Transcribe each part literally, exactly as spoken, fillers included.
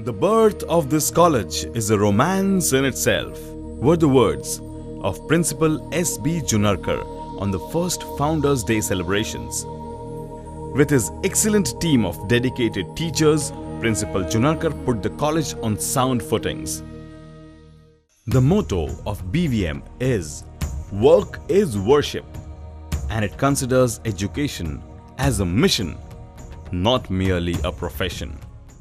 The birth of this college is a romance in itself, were the words of Principal S B Junarkar on the first Founders' Day celebrations. With his excellent team of dedicated teachers, Principal Junarkar put the college on sound footings. The motto of B V M is "Work is Worship", and it considers education as a mission, not merely a profession.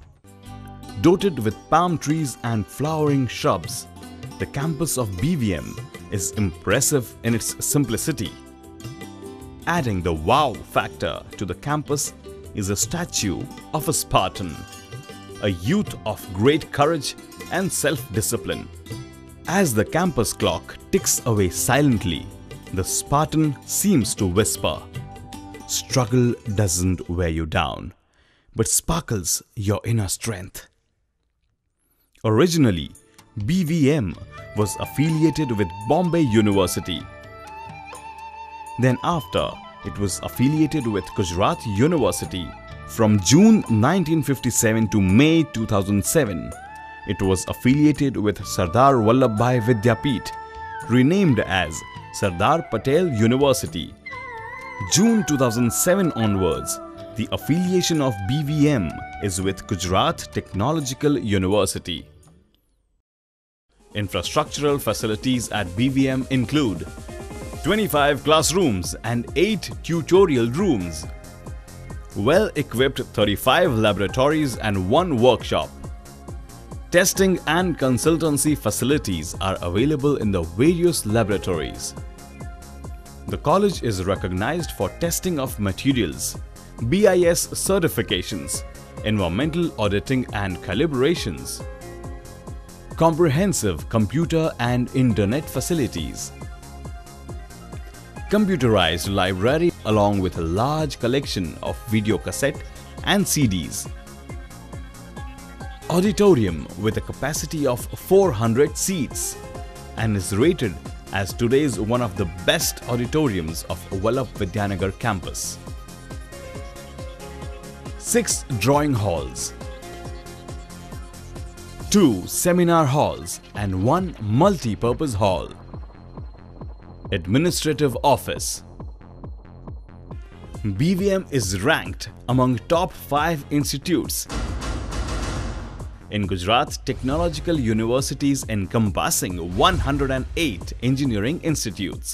Dotted with palm trees and flowering shrubs, the campus of B V M is impressive in its simplicity. Adding the wow factor to the campus is a statue of a Spartan, a youth of great courage and self-discipline. As the campus clock ticks away silently, the Spartan seems to whisper, "Struggle doesn't wear you down, but sparkles your inner strength." Originally, B V M was affiliated with Bombay University. Then after, it was affiliated with Gujarat University. From June nineteen fifty-seven to May two thousand seven, it was affiliated with Sardar Vallabhbhai Vidyapeeth, renamed as Sardar Patel University. June two thousand seven onwards, the affiliation of B V M is with Gujarat Technological University. Infrastructural facilities at B V M include twenty-five classrooms and eight tutorial rooms, well-equipped thirty-five laboratories and one workshop. Testing and consultancy facilities are available in the various laboratories. The college is recognized for testing of materials, B I S certifications, environmental auditing and calibrations, comprehensive computer and internet facilities, computerized library along with a large collection of video cassette and C Ds, auditorium with a capacity of four hundred seats and is rated as today's one of the best auditoriums of Vallabh campus. Six drawing halls, two seminar halls and one multi-purpose hall. Administrative office. B V M is ranked among top five institutes in Gujarat Technological Universities, encompassing one hundred eight engineering institutes.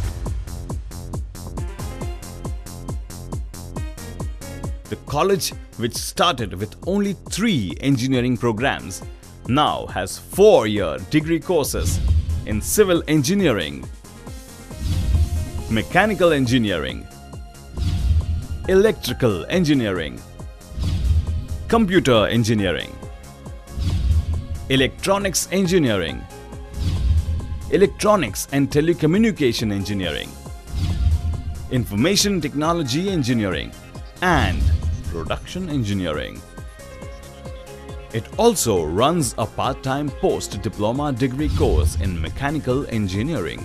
The college, which started with only three engineering programs, now has four-year degree courses in civil engineering, mechanical engineering, electrical engineering, computer engineering, electronics engineering, electronics and telecommunication engineering, information technology engineering, and production engineering. It also runs a part-time post-diploma degree course in mechanical engineering.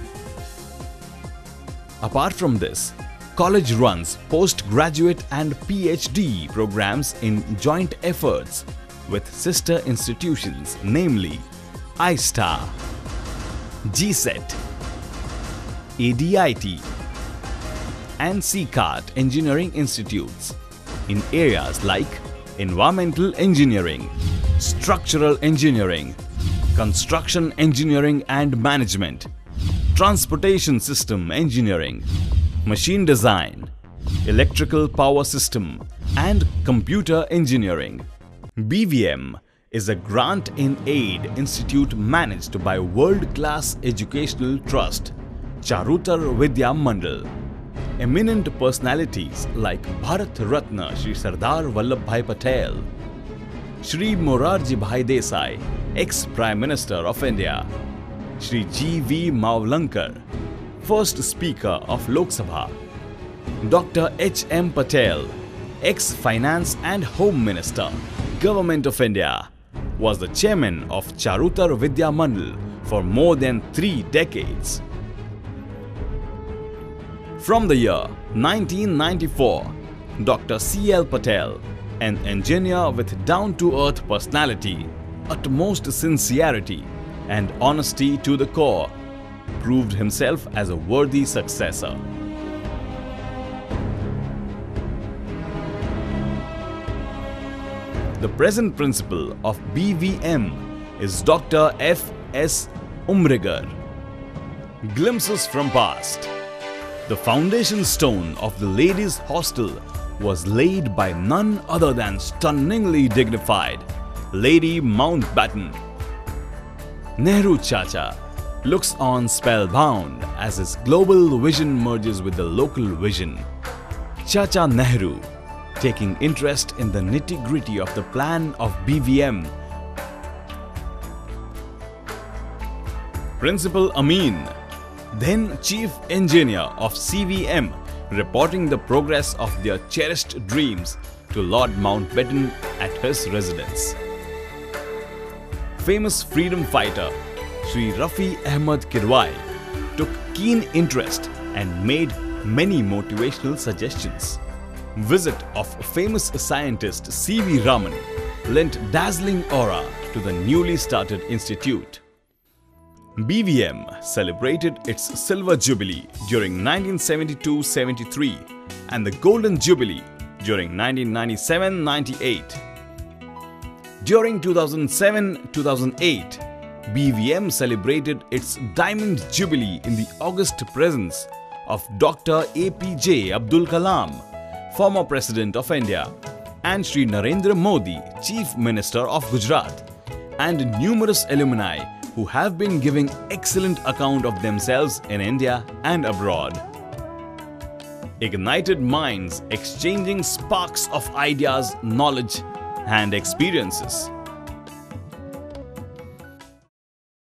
Apart from this, college runs postgraduate and PhD programs in joint efforts with sister institutions, namely I STAR, G SET, A D I T and C CART engineering institutes in areas like environmental engineering, structural engineering, construction engineering and management, transportation system engineering, machine design, electrical power system and computer engineering. B V M is a grant-in-aid institute managed by world-class educational trust Charutar Vidya Mandal. Eminent personalities like Bharat Ratna Shri Sardar Vallabhbhai Patel, Shri Morarji Bhai Desai, ex-Prime Minister of India, Shri G V Mavlankar, First Speaker of Lok Sabha, Doctor H M Patel, ex-Finance and Home Minister, Government of India, was the chairman of Charutar Vidya Mandal for more than three decades. From the year nineteen ninety-four, Doctor C L Patel, An engineer with down-to-earth personality, utmost sincerity, and honesty to the core, proved himself as a worthy successor. The present principal of B V M is Doctor F S Umrigar. Glimpses from past. The foundation stone of the ladies' hostel was laid by none other than stunningly dignified Lady Mountbatten. Nehru Chacha looks on spellbound as his global vision merges with the local vision. Chacha Nehru, taking interest in the nitty-gritty of the plan of B V M. Principal Amin, then Chief Engineer of C V M, reporting the progress of their cherished dreams to Lord Mountbatten at his residence. Famous freedom fighter Sri Rafi Ahmad Kirwai took keen interest and made many motivational suggestions. Visit of famous scientist C V Raman lent dazzling aura to the newly started institute. B V M celebrated its Silver Jubilee during nineteen seventy-two seventy-three and the Golden Jubilee during nineteen ninety-seven ninety-eight. During two thousand seven two thousand eight, B V M celebrated its Diamond Jubilee in the august presence of Doctor A P J Abdul Kalam, former President of India, and Shri Narendra Modi, Chief Minister of Gujarat, and numerous alumni who have been giving excellent account of themselves in India and abroad. Ignited minds exchanging sparks of ideas, knowledge, and experiences.